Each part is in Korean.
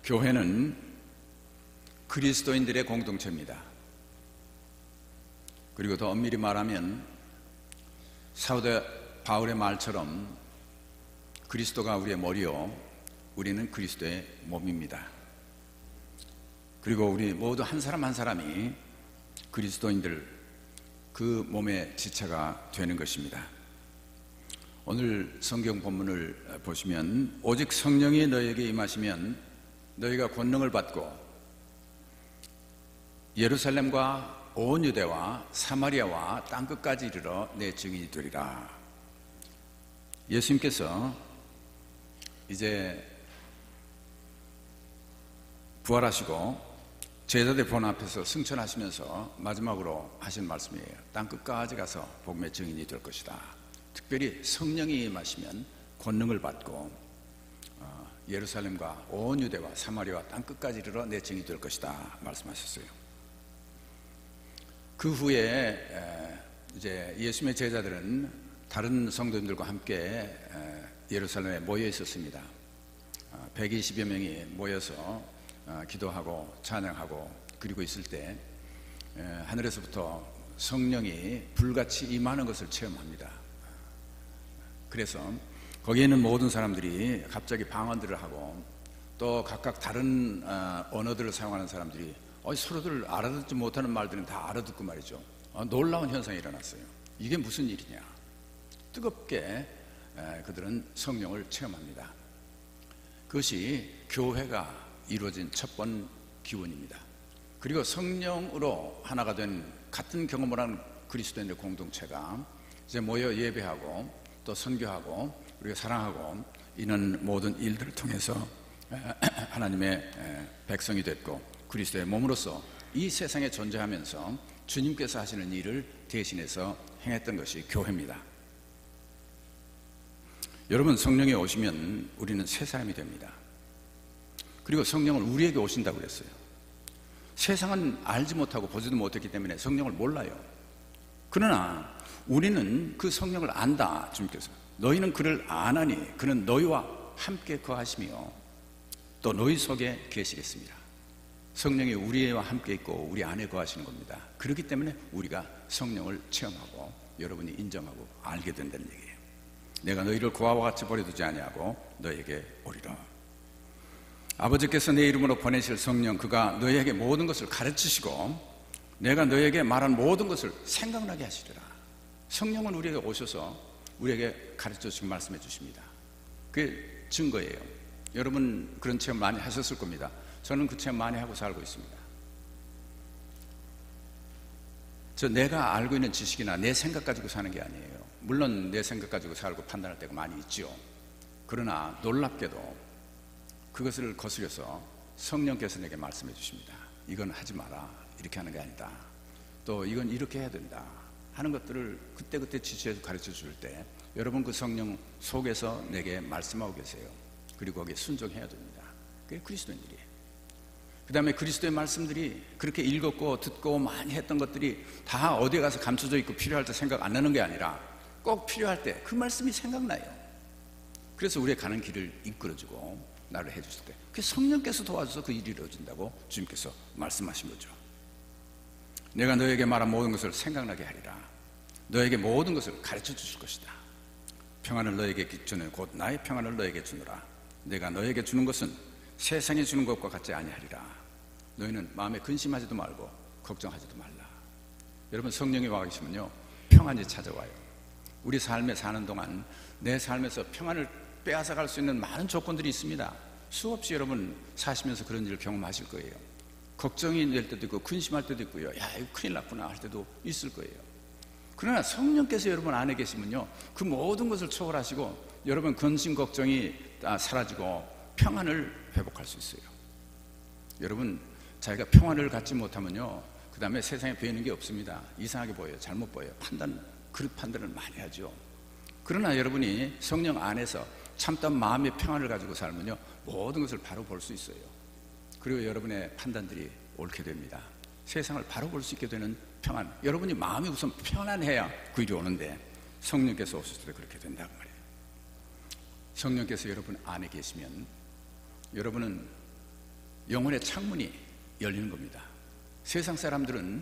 교회는 그리스도인들의 공동체입니다. 그리고 더 엄밀히 말하면 사도 바울의 말처럼 그리스도가 우리의 머리요, 우리는 그리스도의 몸입니다. 그리고 우리 모두 한 사람 한 사람이 그리스도인들, 그 몸의 지체가 되는 것입니다. 오늘 성경 본문을 보시면 오직 성령이 너희에게 임하시면 너희가 권능을 받고 예루살렘과 온 유대와 사마리아와 땅끝까지 이르러 내 증인이 되리라. 예수님께서 이제 부활하시고 제자들 본 앞에서 승천하시면서 마지막으로 하신 말씀이에요. 땅끝까지 가서 복음의 증인이 될 것이다. 특별히 성령이 임하시면 권능을 받고 예루살렘과 온 유대와 사마리아와 땅끝까지 이르러 내 증인이 될 것이다 말씀하셨어요. 그 후에 이제 예수님의 제자들은 다른 성도님들과 함께 예루살렘에 모여 있었습니다. 120여 명이 모여서 기도하고 찬양하고 그리고 있을 때 하늘에서부터 성령이 불같이 임하는 것을 체험합니다. 그래서 거기에 있는 모든 사람들이 갑자기 방언들을 하고 또 각각 다른 언어들을 사용하는 사람들이 서로들 알아듣지 못하는 말들은 다 알아듣고 말이죠. 놀라운 현상이 일어났어요. 이게 무슨 일이냐. 뜨겁게 그들은 성령을 체험합니다. 그것이 교회가 이루어진 첫 번 기원입니다. 그리고 성령으로 하나가 된 같은 경험을 하는 그리스도인의 공동체가 이제 모여 예배하고 또 선교하고 우리가 사랑하고 이런 모든 일들을 통해서 하나님의 백성이 됐고 그리스도의 몸으로서 이 세상에 존재하면서 주님께서 하시는 일을 대신해서 행했던 것이 교회입니다. 여러분, 성령이 오시면 우리는 새 사람이 됩니다. 그리고 성령은 우리에게 오신다고 그랬어요. 세상은 알지 못하고 보지도 못했기 때문에 성령을 몰라요. 그러나 우리는 그 성령을 안다. 주님께서 너희는 그를 아나니 그는 너희와 함께 거하시며 또 너희 속에 계시겠습니다. 성령이 우리와 함께 있고 우리 안에 거하시는 겁니다. 그렇기 때문에 우리가 성령을 체험하고 여러분이 인정하고 알게 된다는 얘기예요. 내가 너희를 고아와 같이 버려두지 아니하고 너에게 오리라. 아버지께서 내 이름으로 보내실 성령, 그가 너희에게 모든 것을 가르치시고 내가 너희에게 말한 모든 것을 생각나게 하시리라. 성령은 우리에게 오셔서 우리에게 가르쳐 주시고 말씀해 주십니다. 그게 증거예요. 여러분 그런 체험 많이 하셨을 겁니다. 저는 그 체험 많이 하고 살고 있습니다. 내가 알고 있는 지식이나 내 생각 가지고 사는 게 아니에요. 물론 내 생각 가지고 살고 판단할 때가 많이 있죠. 그러나 놀랍게도 그것을 거스려서 성령께서 내게 말씀해 주십니다. 이건 하지 마라. 이렇게 하는 게 아니다. 또 이건 이렇게 해야 된다 하는 것들을 그때그때 지시해서 가르쳐 줄 때 여러분 그 성령 속에서 내게 말씀하고 계세요. 그리고 거기에 순종해야 됩니다. 그게 그리스도인들이에요. 그 다음에 그리스도의 말씀들이 그렇게 읽었고 듣고 많이 했던 것들이 다 어디에 가서 감춰져 있고 필요할 때 생각 안 나는 게 아니라 꼭 필요할 때 그 말씀이 생각나요. 그래서 우리의 가는 길을 이끌어주고 나를 해주실 때 그 성령께서 도와줘서 그 일이 이루어진다고 주님께서 말씀하신 거죠. 내가 너에게 말한 모든 것을 생각나게 하리라. 너에게 모든 것을 가르쳐 주실 것이다. 평안을 너에게 주는 곧 나의 평안을 너에게 주노라. 내가 너에게 주는 것은 세상에 주는 것과 같지 아니하리라. 너희는 마음에 근심하지도 말고 걱정하지도 말라. 여러분 성령이 와 계시면요 평안이 찾아와요. 우리 삶에 사는 동안 내 삶에서 평안을 빼앗아갈 수 있는 많은 조건들이 있습니다. 수없이 여러분 사시면서 그런 일을 경험하실 거예요. 걱정이 될 때도 있고 근심할 때도 있고요. 야 이거 큰일 났구나 할 때도 있을 거예요. 그러나 성령께서 여러분 안에 계시면요 그 모든 것을 초월하시고 여러분 근심 걱정이 다 사라지고 평안을 회복할 수 있어요. 여러분 자기가 평안을 갖지 못하면요 그 다음에 세상에 보이는 게 없습니다. 이상하게 보여요. 잘못 보여요. 그릇 판단을 많이 하죠. 그러나 여러분이 성령 안에서 참된 마음의 평안을 가지고 살면요 모든 것을 바로 볼 수 있어요. 그리고 여러분의 판단들이 옳게 됩니다. 세상을 바로 볼 수 있게 되는 평안. 여러분이 마음이 우선 편안해야 그 일이 오는데 성령께서 오실 때 그렇게 된다고 말이에요. 성령께서 여러분 안에 계시면 여러분은 영혼의 창문이 열리는 겁니다. 세상 사람들은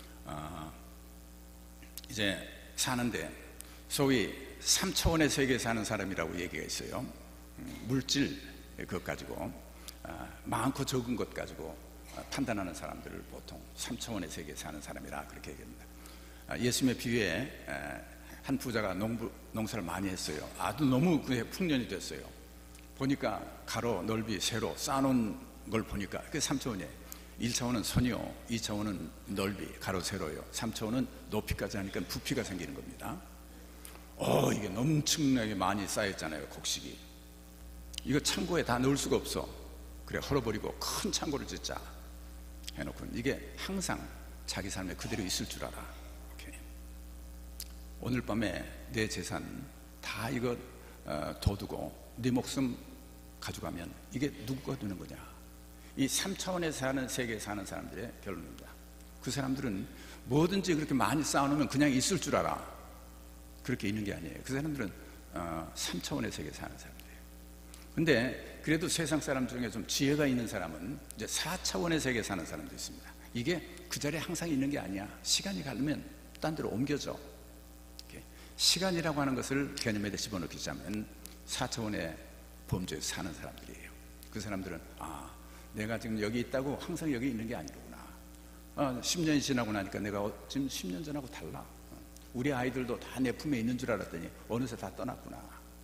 이제 사는데 소위 3차원의 세계에 사는 사람이라고 얘기가 있어요. 물질 그것 가지고 많고 적은 것 가지고 판단하는 사람들을 보통 3차원의 세계에 사는 사람이라 그렇게 얘기합니다. 예수님의 비유에 한 부자가 농사를 많이 했어요. 아주 너무 그게 풍년이 됐어요. 보니까 가로 넓이 세로 쌓아놓은 걸 보니까 그게 3차원이에요 1차원은 선이요, 2차원은 넓이 가로 세로요, 3차원은 높이까지 하니까 부피가 생기는 겁니다. 이게 엄청나게 많이 쌓였잖아요. 곡식이. 이거 창고에 다 넣을 수가 없어. 그래 헐어버리고 큰 창고를 짓자 해놓고 이게 항상 자기 삶에 그대로 있을 줄 알아. 오케이. 오늘 밤에 내 재산 다 이거 둬두고 네 목숨 가져가면 이게 누가 두는 거냐? 이 3차원에 사는 세계에 사는 사람들의 결론입니다. 그 사람들은 뭐든지 그렇게 많이 쌓아놓으면 그냥 있을 줄 알아. 그렇게 있는 게 아니에요. 그 사람들은 3차원의 세계에 사는 사람들이에요. 근데 그래도 세상 사람 중에 좀 지혜가 있는 사람은 이제 4차원의 세계에 사는 사람도 있습니다. 이게 그 자리에 항상 있는 게 아니야. 시간이 가면 딴 데로 옮겨져. 시간이라고 하는 것을 개념에 집어넣기 시작하면 4차원의 범주에 사는 사람들이에요. 그 사람들은 내가 지금 여기 있다고 항상 여기 있는 게 아니구나. 10년이 지나고 나니까 내가 지금 10년 전하고 달라. 우리 아이들도 다 내 품에 있는 줄 알았더니 어느새 다 떠났구나.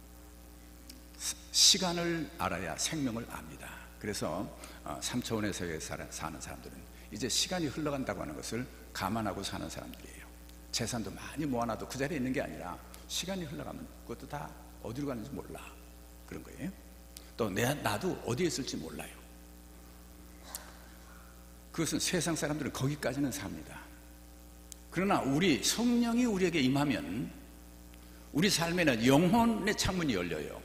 시간을 알아야 생명을 압니다. 그래서 3차원의 세계에 사는 사람들은 이제 시간이 흘러간다고 하는 것을 감안하고 사는 사람들이에요. 재산도 많이 모아놔도 그 자리에 있는 게 아니라 시간이 흘러가면 그것도 다 어디로 가는지 몰라. 그런 거예요. 또 나도 어디에 있을지 몰라요. 그것은 세상 사람들은 거기까지는 삽니다. 그러나 우리 성령이 우리에게 임하면 우리 삶에는 영혼의 창문이 열려요.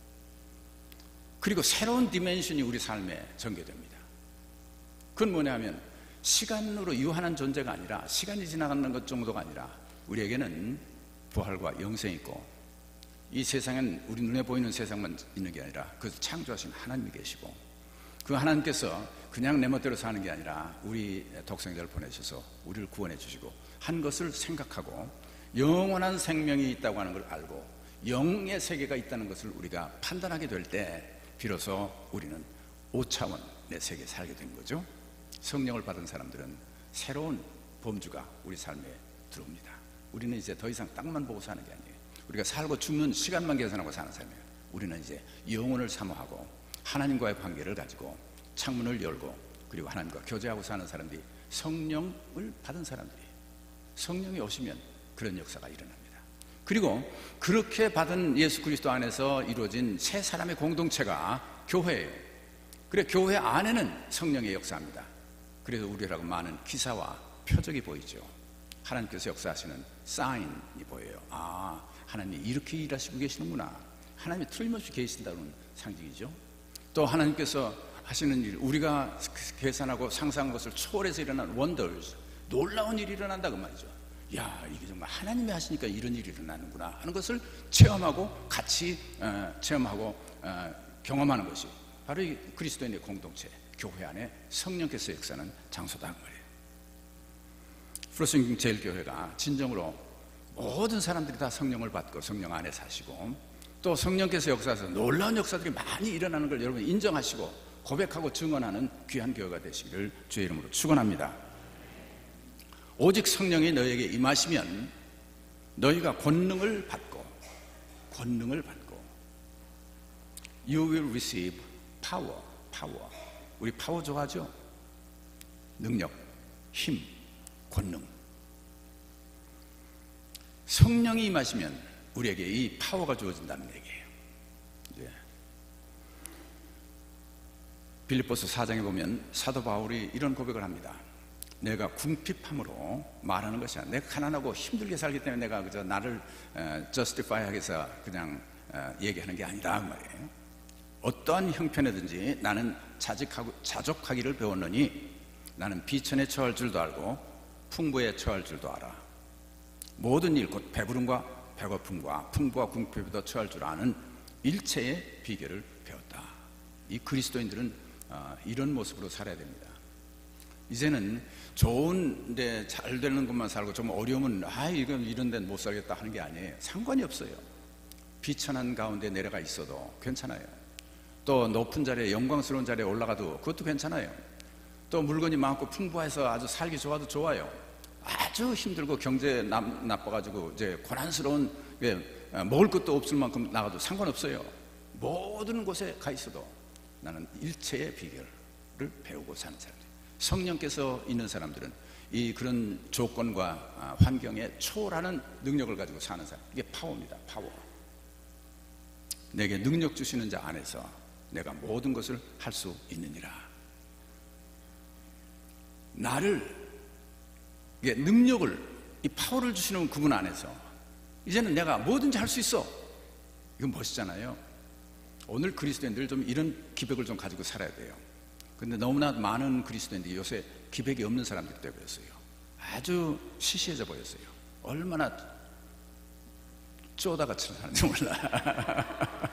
그리고 새로운 디멘션이 우리 삶에 전개됩니다. 그건 뭐냐면 시간으로 유한한 존재가 아니라 시간이 지나가는 것 정도가 아니라 우리에게는 부활과 영생이 있고 이 세상엔 우리 눈에 보이는 세상만 있는 게 아니라 그것을 창조하신 하나님이 계시고 그 하나님께서 그냥 내 멋대로 사는 게 아니라 우리 독생자를 보내셔서 우리를 구원해 주시고 한 것을 생각하고 영원한 생명이 있다고 하는 걸 알고 영의 세계가 있다는 것을 우리가 판단하게 될 때 비로소 우리는 5차원의 세계에 살게 된 거죠. 성령을 받은 사람들은 새로운 범주가 우리 삶에 들어옵니다. 우리는 이제 더 이상 땅만 보고 사는 게 아니에요. 우리가 살고 죽는 시간만 계산하고 사는 삶이에요. 우리는 이제 영혼을 사모하고 하나님과의 관계를 가지고 창문을 열고 그리고 하나님과 교제하고 사는 사람들이 성령을 받은 사람들이에요. 성령이 오시면 그런 역사가 일어납니다. 그리고 그렇게 받은 예수 그리스도 안에서 이루어진 세 사람의 공동체가 교회예요. 그래 교회 안에는 성령의 역사입니다. 그래서 우리라고 많은 기사와 표적이 보이죠. 하나님께서 역사하시는 사인이 보여요. 하나님이 이렇게 일하시고 계시는구나. 하나님이 틀림없이 계신다는 상징이죠. 또 하나님께서 하시는 일, 우리가 계산하고 상상한 것을 초월해서 일어난 wonders, 놀라운 일이 일어난다 그 말이죠. 이게 정말 하나님이 하시니까 이런 일이 일어나는구나 하는 것을 체험하고 같이 체험하고 경험하는 것이 바로 이 그리스도인의 공동체, 교회 안에 성령께서 역사하는 장소다 그 말이에요. 프로스윙 제일교회가 진정으로 모든 사람들이 다 성령을 받고 성령 안에 사시고 또 성령께서 역사하셔서 놀라운 역사들이 많이 일어나는 걸 여러분 인정하시고 고백하고 증언하는 귀한 교회가 되시기를 주의 이름으로 축원합니다. 오직 성령이 너희에게 임하시면 너희가 권능을 받고 You will receive power. 우리 파워 좋아하죠? 능력, 힘, 권능. 성령이 임하시면 우리에게 이 파워가 주어진다는 얘기예요. 빌립보서 4장에 보면 사도 바울이 이런 고백을 합니다. 내가 궁핍함으로 말하는 것이 아니라 내가 가난하고 힘들게 살기 때문에 내가 그저 나를 justify 하기 위해서 그냥 얘기하는 게 아니다 그 말이에요. 어떠한 형편이든지 나는 자족하기를 배웠느니 나는 비천에 처할 줄도 알고 풍부에 처할 줄도 알아. 모든 일 곧 배부름과 배고픔과 풍부와 궁핍에도 처할 줄 아는 일체의 비결을 배웠다. 이 그리스도인들은 이런 모습으로 살아야 됩니다. 이제는 좋은데 잘 되는 것만 살고 좀 어려우면 이건 이런 데는 못 살겠다 하는 게 아니에요. 상관이 없어요. 비천한 가운데 내려가 있어도 괜찮아요. 또 높은 자리에, 영광스러운 자리에 올라가도 그것도 괜찮아요. 또 물건이 많고 풍부해서 아주 살기 좋아도 좋아요. 아주 힘들고 경제 나빠가지고 이제 고난스러운 먹을 것도 없을 만큼 나가도 상관없어요. 모든 곳에 가 있어도 나는 일체의 비결을 배우고 사는 사람들. 성령께서 있는 사람들은 그런 조건과 환경에 초월하는 능력을 가지고 사는 사람. 이게 파워입니다. 파워. 내게 능력 주시는 자 안에서 내가 모든 것을 할 수 있느니라. 나를 능력을, 이 파워를 주시는 그분 안에서 이제는 내가 뭐든지 할 수 있어. 이건 멋있잖아요. 오늘 그리스도인들 좀 이런 기백을 좀 가지고 살아야 돼요. 근데 너무나 많은 그리스도인들이 요새 기백이 없는 사람들이 되고 있어요. 아주 시시해져 보였어요. 얼마나 쪼다같이 사는지 몰라.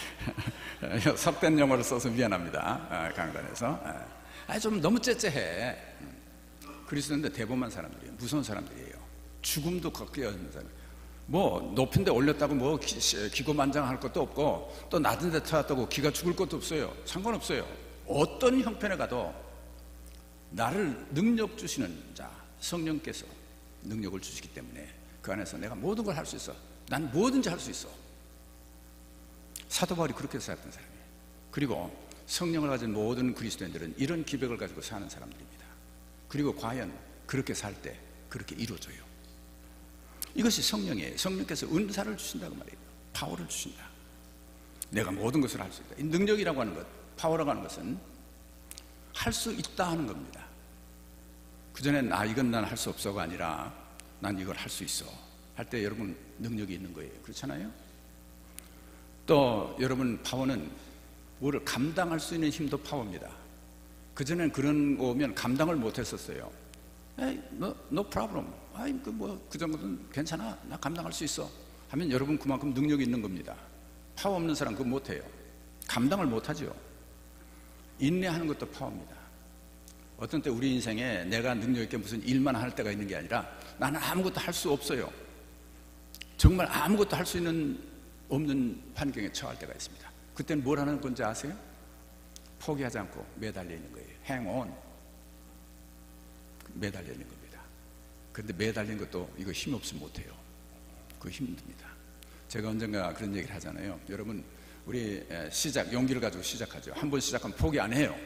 섭된 용어를 써서 미안합니다. 강단에서. 좀 너무 째째해. 그리스도인들 대범한 사람들이에요. 무서운 사람들이에요. 죽음도 걷게 하는 사람. 뭐 높은 데 올렸다고 뭐 기고만장할 것도 없고, 또 낮은 데 태웠다고 기가 죽을 것도 없어요. 상관없어요. 어떤 형편에 가도 나를 능력 주시는 자, 성령께서 능력을 주시기 때문에 그 안에서 내가 모든 걸 할 수 있어. 난 뭐든지 할 수 있어. 사도 바울이 그렇게 살았던 사람이에요. 그리고 성령을 가진 모든 그리스도인들은 이런 기백을 가지고 사는 사람들입니다. 그리고 과연 그렇게 살 때 그렇게 이루어져요. 이것이 성령이에요. 성령께서 은사를 주신다고 말이에요. 파워를 주신다. 내가 모든 것을 할 수 있다. 이 능력이라고 하는 것, 파워라고 하는 것은 할 수 있다 하는 겁니다. 그전엔 이건 난 할 수 없어가 아니라 난 이걸 할 수 있어 할 때 여러분 능력이 있는 거예요. 그렇잖아요? 또 여러분 파워는 뭐를 감당할 수 있는 힘도 파워입니다. 그전엔 그런 거 오면 감당을 못 했었어요. no problem. 그 정도는 괜찮아. 나 감당할 수 있어. 하면 여러분 그만큼 능력이 있는 겁니다. 파워 없는 사람 그거 못 해요. 감당을 못 하죠. 인내하는 것도 파워입니다. 어떤 때 우리 인생에 내가 능력 있게 무슨 일만 할 때가 있는 게 아니라 나는 아무것도 할 수 없어요. 정말 아무것도 할 수 없는 환경에 처할 때가 있습니다. 그때는 뭘 하는 건지 아세요? 포기하지 않고 매달려 있는 거예요. hang on. 매달려 있는 겁니다. 그런데 매달린 것도 이거 힘 없으면 못해요. 그거 힘듭니다. 제가 언젠가 그런 얘기를 하잖아요. 여러분 우리 용기를 가지고 시작하죠. 한 번 시작하면 포기 안 해요.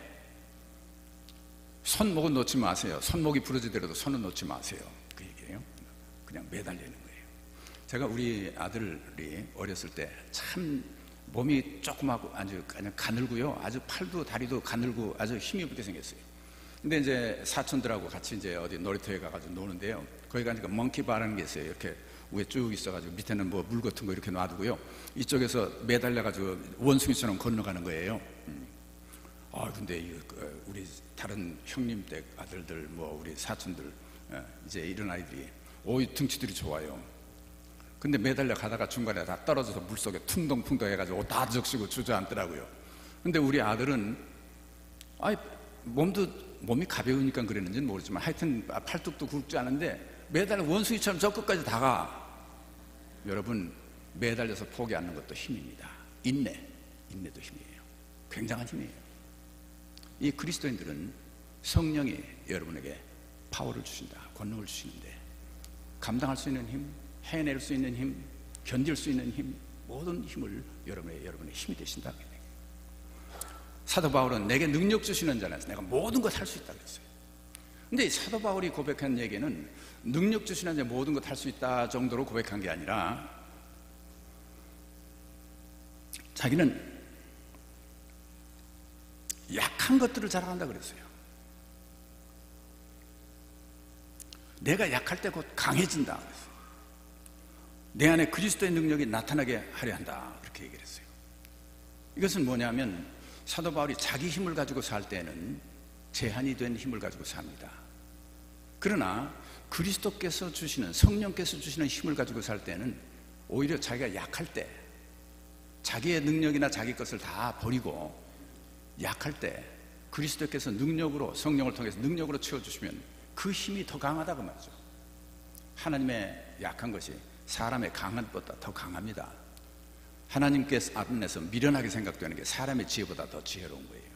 손목은 놓지 마세요. 손목이 부러지더라도 손은 놓지 마세요. 그 얘기예요. 그냥 매달려 있는 거예요. 제가 우리 아들이 어렸을 때 참 몸이 조그맣고 아주 그냥 가늘고요. 아주 팔도 다리도 가늘고 아주 힘이 없게 생겼어요. 근데 이제 사촌들하고 같이 이제 어디 놀이터에 가가지고 노는데요. 거기 가니까 멍키바라는 게 있어요. 이렇게 위에 쭉 있어가지고 밑에는 뭐 물 같은 거 이렇게 놔두고요. 이쪽에서 매달려가지고 원숭이처럼 건너가는 거예요. 근데 우리 다른 형님 댁 아들들, 뭐 우리 사촌들, 이제 이런 아이들이 등치들이 좋아요. 근데 매달려 가다가 중간에 다 떨어져서 물속에 퉁덩풍덩 해가지고 다 적시고 주저앉더라고요. 근데 우리 아들은 몸이 가벼우니까 그랬는지는 모르지만 하여튼 팔뚝도 굵지 않은데 매달려 원숭이처럼 저 끝까지 다가. 여러분 매달려서 포기 않는 것도 힘입니다. 인내도 힘이에요. 굉장한 힘이에요. 이 그리스도인들은 성령이 여러분에게 파워를 주신다, 권능을 주시는데 감당할 수 있는 힘, 해낼 수 있는 힘, 견딜 수 있는 힘, 모든 힘을 여러분의 힘이 되신다. 사도 바울은 내게 능력 주시는 자라서 내가 모든 것 할 수 있다 그랬어요. 근데 사도 바울이 고백한 얘기는 능력 주시는 자 모든 것 할 수 있다 정도로 고백한 게 아니라 자기는 약한 것들을 자랑한다 그랬어요. 내가 약할 때 곧 강해진다 그랬어요. 내 안에 그리스도의 능력이 나타나게 하려 한다 그렇게 얘기를 했어요. 이것은 뭐냐면 사도 바울이 자기 힘을 가지고 살 때는 제한이 된 힘을 가지고 삽니다. 그러나 그리스도께서 주시는, 성령께서 주시는 힘을 가지고 살 때는 오히려 자기가 약할 때 자기의 능력이나 자기 것을 다 버리고 약할 때 그리스도께서 능력으로, 성령을 통해서 능력으로 채워주시면 그 힘이 더 강하다고 말이죠. 하나님의 약한 것이 사람의 강한 것보다 더 강합니다. 하나님께서 안에서 미련하게 생각되는 게 사람의 지혜보다 더 지혜로운 거예요.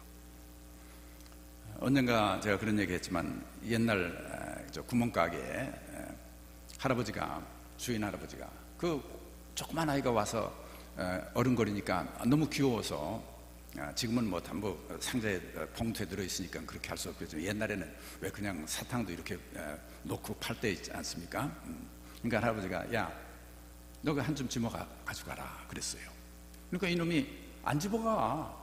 언젠가 제가 그런 얘기 했지만, 옛날 구멍가게에 할아버지가, 주인 할아버지가 그 조그만 아이가 와서 어른거리니까 너무 귀여워서, 지금은 뭐 상자에 봉투에 들어있으니까 그렇게 할 수 없겠지만, 옛날에는 왜 그냥 사탕도 이렇게 놓고 팔 때 있지 않습니까? 그러니까 할아버지가, 야, 너가 한 줌 집어가 가져가라 그랬어요. 그러니까 이놈이 안 집어가.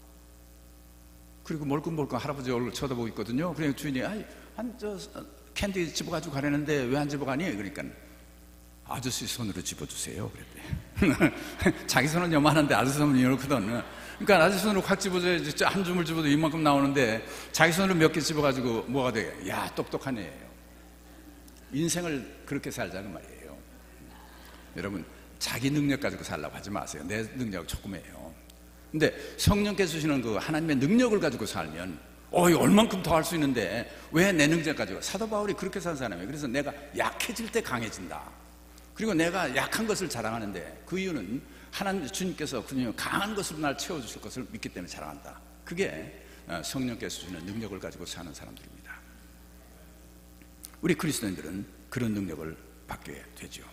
그리고 멀끔멀끔 할아버지 얼굴 쳐다보고 있거든요. 그러니까 주인이, 캔디 집어가지고 가려는데 왜 안 집어가니? 그러니까, 아저씨 손으로 집어주세요 그랬대. 자기 손은 요만한데 아저씨 손은 이렇거든. 그러니까 아저씨 손으로 확 집어줘야지. 한 줌을 집어도 이만큼 나오는데 자기 손으로 몇 개 집어가지고 뭐가 돼? 야, 똑똑한 애예요. 인생을 그렇게 살자는 말이에요. 여러분, 자기 능력 가지고 살라고 하지 마세요. 내 능력 조금이에요. 근데 성령께서 주시는 그 하나님의 능력을 가지고 살면, 얼만큼 더 할 수 있는데 왜 내 능력 가지고? 사도 바울이 그렇게 산 사람이에요. 그래서 내가 약해질 때 강해진다. 그리고 내가 약한 것을 자랑하는데 그 이유는 하나님, 주님께서 강한 것으로 날 채워주실 것을 믿기 때문에 자랑한다. 그게 성령께서 주시는 능력을 가지고 사는 사람들입니다. 우리 그리스도인들은 그런 능력을 받게 되죠.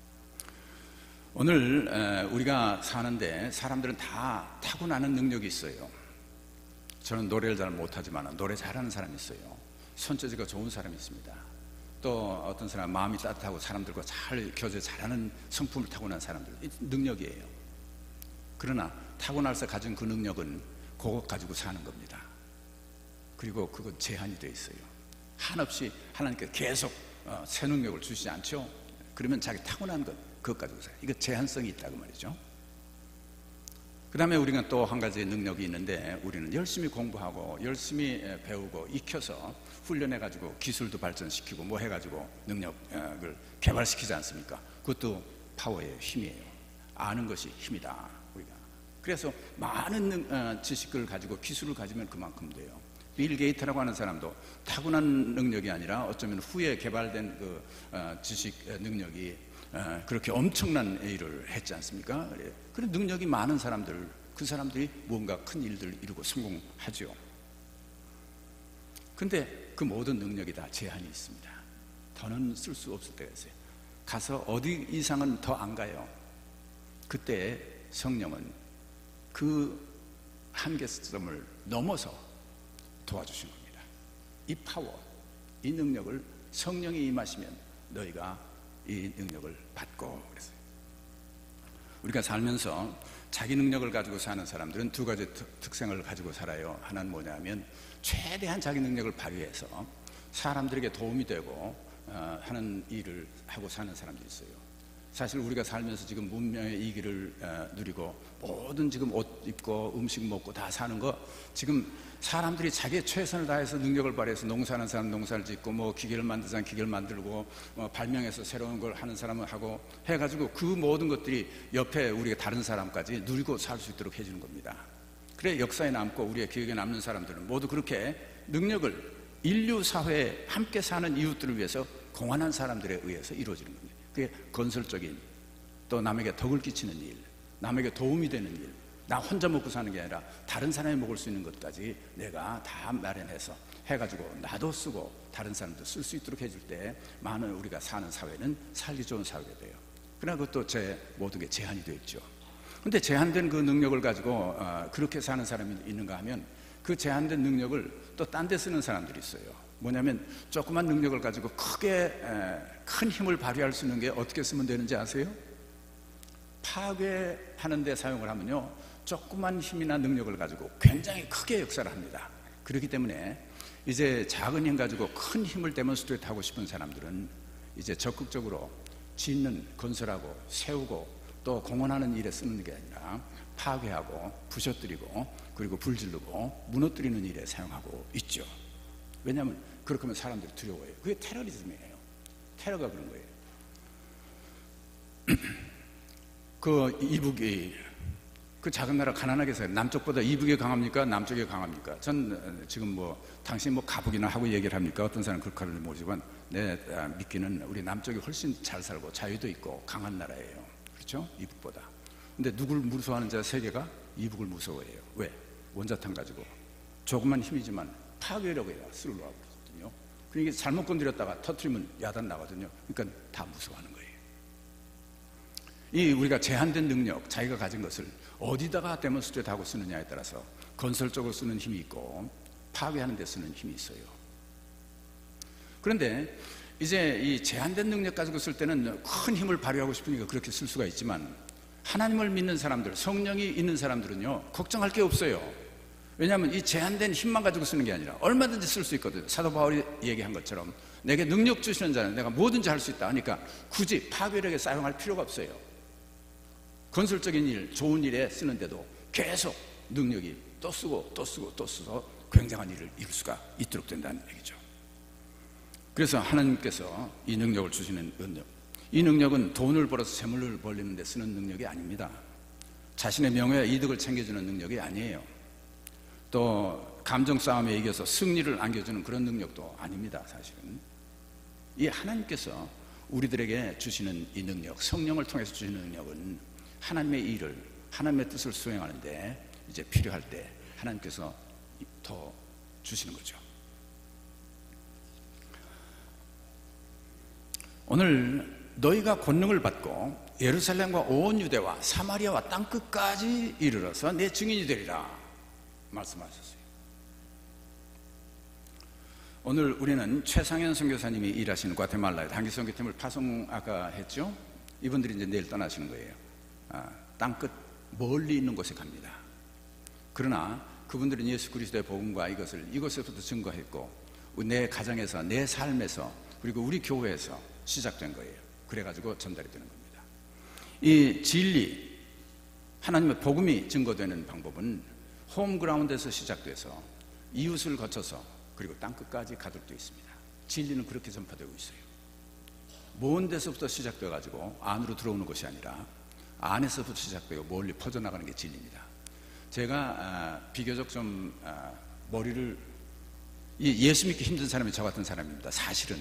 오늘 우리가 사는데 사람들은 다 타고나는 능력이 있어요. 저는 노래를 잘 못하지만 노래 잘하는 사람이 있어요. 손재주가 좋은 사람이 있습니다. 또 어떤 사람은 마음이 따뜻하고 사람들과 잘 교제 잘하는 성품을 타고난 사람들, 능력이에요. 그러나 타고나서 가진 그 능력은 그것 가지고 사는 겁니다. 그리고 그건 제한이 되어 있어요. 한없이 하나님께서 계속 새 능력을 주시지 않죠. 그러면 자기 타고난 그것 가지고 살아요. 이거 제한성이 있다고 말이죠. 그 다음에 우리가 또 한 가지 능력이 있는데, 우리는 열심히 공부하고 열심히 배우고 익혀서 훈련해가지고 기술도 발전시키고 뭐 해가지고 능력을 개발시키지 않습니까? 그것도 파워예요. 힘이에요. 아는 것이 힘이다, 우리가. 그래서 많은 지식을 가지고 기술을 가지면 그만큼 돼요. 빌 게이트라고 하는 사람도 타고난 능력이 아니라 어쩌면 후에 개발된 그 지식 능력이 그렇게 엄청난 일을 했지 않습니까? 그런 능력이 많은 사람들, 그 사람들이 뭔가 큰 일들을 이루고 성공하죠. 근데 그 모든 능력이 다 제한이 있습니다. 더는 쓸 수 없을 때가 있어요. 가서 어디 이상은 더 안 가요. 그때 성령은 그 한계점을 넘어서 도와주신 겁니다. 이 파워, 이 능력을 성령이 임하시면 너희가 이 능력을 받고 그랬어요. 우리가 살면서 자기 능력을 가지고 사는 사람들은 두 가지 특성을 가지고 살아요. 하나는 뭐냐면, 최대한 자기 능력을 발휘해서 사람들에게 도움이 되고 하는 일을 하고 사는 사람들이 있어요. 사실 우리가 살면서 지금 문명의 이기를 누리고 모든 지금 옷 입고 음식 먹고 다 사는 거, 지금 사람들이 자기의 최선을 다해서 능력을 발휘해서 농사하는 사람 농사를 짓고, 뭐 기계를 만드는 사람 기계를 만들고, 발명해서 새로운 걸 하는 사람은 하고 해가지고 그 모든 것들이 옆에 우리가 다른 사람까지 누리고 살 수 있도록 해주는 겁니다. 그래 역사에 남고 우리의 기억에 남는 사람들은 모두 그렇게 능력을 인류 사회에 함께 사는 이웃들을 위해서 공헌한 사람들에 의해서 이루어지는 겁니다. 그게 건설적인, 또 남에게 덕을 끼치는 일, 남에게 도움이 되는 일, 나 혼자 먹고 사는 게 아니라 다른 사람이 먹을 수 있는 것까지 내가 다 마련해서 해가지고 나도 쓰고 다른 사람도 쓸 수 있도록 해줄 때 많은 우리가 사는 사회는 살기 좋은 사회가 돼요. 그러나 그것도 모든 게 제한이 되어 있죠. 근데 제한된 그 능력을 가지고 그렇게 사는 사람이 있는가 하면, 그 제한된 능력을 또 딴 데 쓰는 사람들이 있어요. 뭐냐면, 조그만 능력을 가지고 크게 큰 힘을 발휘할 수 있는 게 어떻게 쓰면 되는지 아세요? 파괴하는 데 사용을 하면요, 조그만 힘이나 능력을 가지고 굉장히 크게 역사를 합니다. 그렇기 때문에 이제 작은 힘 가지고 큰 힘을 데몬스트레이트 하고 싶은 사람들은 이제 적극적으로 짓는, 건설하고 세우고 또 공헌하는 일에 쓰는 게 아니라 파괴하고 부셔뜨리고 그리고 불지르고 무너뜨리는 일에 사용하고 있죠. 왜냐하면 그렇게 하면 사람들이 두려워해요. 그게 테러리즘이에요. 테러가 그런 거예요. 그 이북이 그 작은 나라 가난하게 살아요. 남쪽보다 이북이 강합니까? 남쪽이 강합니까? 전 지금 뭐 당신 뭐 가북이나 하고 얘기를 합니까? 어떤 사람은 그렇게 하는지 모르지만 내 믿기는 우리 남쪽이 훨씬 잘 살고 자유도 있고 강한 나라예요. 그렇죠? 이북보다. 근데 누굴 무서워하는 자 세계가 이북을 무서워해요. 왜? 원자탄 가지고 조금만 힘이지만 파괴력을 쓸려고 하거든요. 그러니까 잘못 건드렸다가 터트리면 야단 나거든요. 그러니까 다 무서워하는 거예요. 이 우리가 제한된 능력, 자기가 가진 것을 어디다가 데몬스트레이트 하고 쓰느냐에 따라서 건설적으로 쓰는 힘이 있고 파괴하는 데 쓰는 힘이 있어요. 그런데 이제 이 제한된 능력 가지고 쓸 때는 큰 힘을 발휘하고 싶으니까 그렇게 쓸 수가 있지만, 하나님을 믿는 사람들, 성령이 있는 사람들은요 걱정할 게 없어요. 왜냐하면 이 제한된 힘만 가지고 쓰는 게 아니라 얼마든지 쓸 수 있거든요. 사도 바울이 얘기한 것처럼 내게 능력 주시는 자는 내가 뭐든지 할 수 있다 하니까 굳이 파괴력에 사용할 필요가 없어요. 건설적인 일, 좋은 일에 쓰는데도 계속 능력이 또 쓰고 또 쓰고 또 써서 굉장한 일을 이룰 수가 있도록 된다는 얘기죠. 그래서 하나님께서 이 능력을 주시는 능력, 이 능력은 돈을 벌어서 재물을 벌리는 데 쓰는 능력이 아닙니다. 자신의 명예와 이득을 챙겨주는 능력이 아니에요. 또 감정 싸움에 이겨서 승리를 안겨주는 그런 능력도 아닙니다. 사실은 이 하나님께서 우리들에게 주시는 이 능력, 성령을 통해서 주시는 능력은 하나님의 일을, 하나님의 뜻을 수행하는데 이제 필요할 때 하나님께서 더 주시는 거죠. 오늘 너희가 권능을 받고 예루살렘과 온 유대와 사마리아와 땅끝까지 이르러서 내 증인이 되리라 말씀하셨어요. 오늘 우리는 최상현 선교사님이 일하시는 과테말라의 단기 선교팀을 파송 아까 했죠. 이분들이 이제 내일 떠나시는 거예요. 땅끝 멀리 있는 곳에 갑니다. 그러나 그분들은 예수 그리스도의 복음과 이것에서부터 증거했고 내 가정에서, 내 삶에서, 그리고 우리 교회에서 시작된 거예요. 그래가지고 전달이 되는 겁니다. 이 진리, 하나님의 복음이 증거되는 방법은 홈그라운드에서 시작돼서 이웃을 거쳐서 그리고 땅끝까지 가도록 되어 있습니다. 진리는 그렇게 전파되고 있어요. 먼 데서부터 시작돼가지고 안으로 들어오는 것이 아니라 안에서부터 시작되고 멀리 퍼져나가는 게 진리입니다. 제가 비교적 좀 머리를 예수 믿기 힘든 사람이 저 같은 사람입니다. 사실은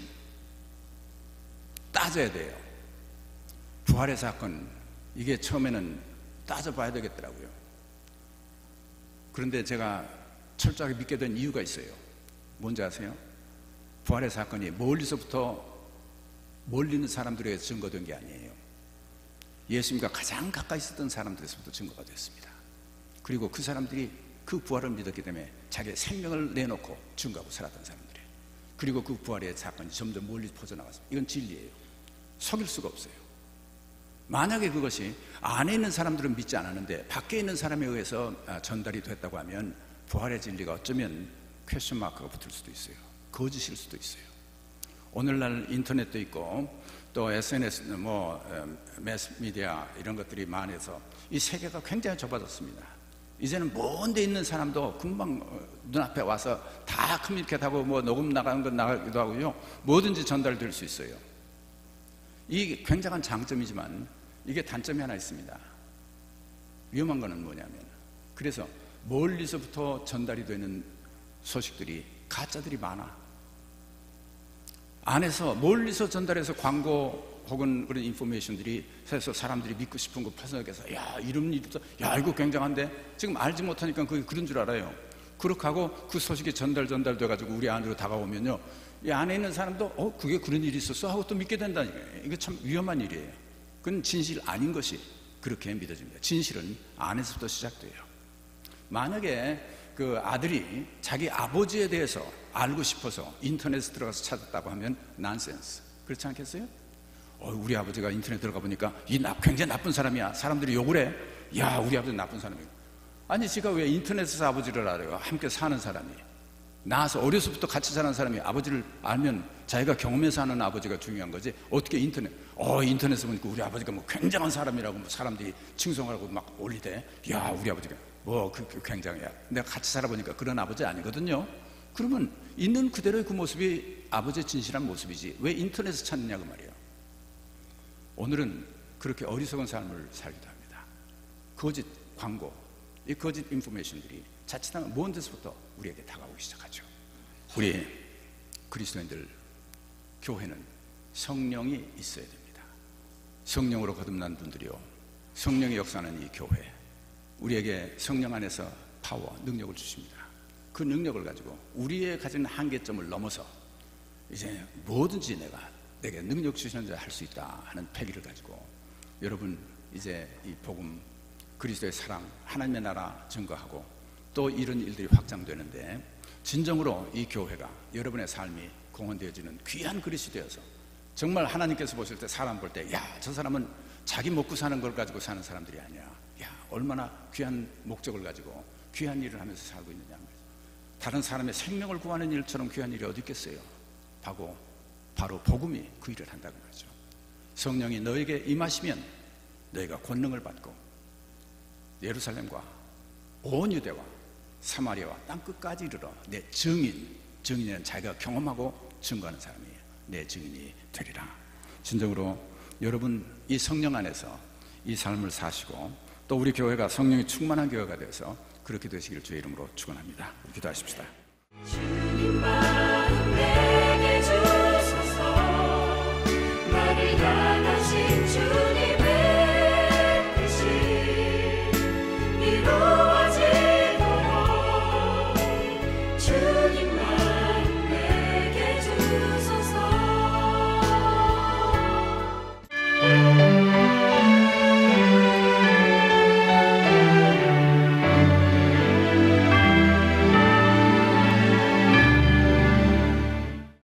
따져야 돼요. 부활의 사건, 이게 처음에는 따져봐야 되겠더라고요. 그런데 제가 철저하게 믿게 된 이유가 있어요. 뭔지 아세요? 부활의 사건이 멀리서부터 멀리 있는 사람들에 의해서 증거된 게 아니에요. 예수님과 가장 가까이 있었던 사람들에서부터 증거가 됐습니다. 그리고 그 사람들이 그 부활을 믿었기 때문에 자기의 생명을 내놓고 증거하고 살았던 사람들이에요. 그리고 그 부활의 사건이 점점 멀리 퍼져나갔습니다. 이건 진리예요. 속일 수가 없어요. 만약에 그것이 안에 있는 사람들은 믿지 않았는데 밖에 있는 사람에 의해서 전달이 됐다고 하면 부활의 진리가 어쩌면 퀘스천 마크가 붙을 수도 있어요. 거짓일 수도 있어요. 오늘날 인터넷도 있고 또 SNS, 매스미디어 이런 것들이 많아서 이 세계가 굉장히 좁아졌습니다. 이제는 먼 데 있는 사람도 금방 눈앞에 와서 다 커뮤니케이트하고 녹음 나가는 건 나가기도 하고요. 뭐든지 전달될 수 있어요. 이게 굉장한 장점이지만 이게 단점이 하나 있습니다. 위험한 거는 뭐냐면, 그래서 멀리서부터 전달이 되는 소식들이 가짜들이 많아. 안에서 멀리서 전달해서 광고 혹은 그런 인포메이션들이 해서 사람들이 믿고 싶은 거 파생해서 야 이런 일이 있어, 야 이거 굉장한데, 지금 알지 못하니까 그게 그런 줄 알아요. 그렇게 하고 그 소식이 전달돼가지고 우리 안으로 다가오면요, 이 안에 있는 사람도 그게 그런 일이 있었어 하고 또 믿게 된다니까요. 이게 참 위험한 일이에요. 그건 진실 아닌 것이 그렇게 믿어집니다. 진실은 안에서부터 시작돼요. 만약에 그 아들이 자기 아버지에 대해서 알고 싶어서 인터넷에 들어가서 찾았다고 하면 난센스. 그렇지 않겠어요? 우리 아버지가 인터넷 들어가 보니까 굉장히 나쁜 사람이야. 사람들이 욕을 해. 야, 우리 아버지는 나쁜 사람이야. 아니, 지가 왜 인터넷에서 아버지를 알아요? 함께 사는 사람이. 나와서 어려서부터 같이 사는 사람이 아버지를 알면 자기가 경험해서 아는 아버지가 중요한 거지. 어떻게 인터넷에 보니까 우리 아버지가 굉장한 사람이라고 사람들이 칭송하고 막 올리대. 야, 우리 아버지가 굉장해야. 내가 같이 살아보니까 그런 아버지 아니거든요. 그러면 있는 그대로의 그 모습이 아버지의 진실한 모습이지 왜 인터넷에서 찾느냐 그 말이에요. 오늘은 그렇게 어리석은 삶을 살기도 합니다. 거짓, 광고, 이 거짓 인포메이션들이 자칫하면 먼 데서부터 우리에게 다가오기 시작하죠. 우리 그리스도인들 교회는 성령이 있어야 됩니다. 성령으로 거듭난 분들이요, 성령이 역사하는 이 교회, 우리에게 성령 안에서 파워, 능력을 주십니다. 그 능력을 가지고 우리의 가진 한계점을 넘어서 이제 뭐든지 내게 능력 주시는 자 할 수 있다 하는 패기를 가지고 여러분 이제 이 복음, 그리스도의 사랑, 하나님의 나라 증거하고 또 이런 일들이 확장되는데, 진정으로 이 교회가 여러분의 삶이 공헌되어지는 귀한 그릇이 되어서 정말 하나님께서 보실 때, 사람 볼 때, 야, 저 사람은 자기 먹고 사는 걸 가지고 사는 사람들이 아니야, 야, 얼마나 귀한 목적을 가지고 귀한 일을 하면서 살고 있느냐, 다른 사람의 생명을 구하는 일처럼 귀한 일이 어디 있겠어요. 바로 복음이 그 일을 한다고 말이죠. 성령이 너에게 임하시면 너희가 권능을 받고 예루살렘과 온 유대와 사마리아와 땅끝까지 이르러 내 증인은 자기가 경험하고 증거하는 사람이 내 증인이 되리라. 진정으로 여러분 이 성령 안에서 이 삶을 사시고 또 우리 교회가 성령이 충만한 교회가 되어서 그렇게 되시길 주의 이름으로 축원합니다. 기도하십시다.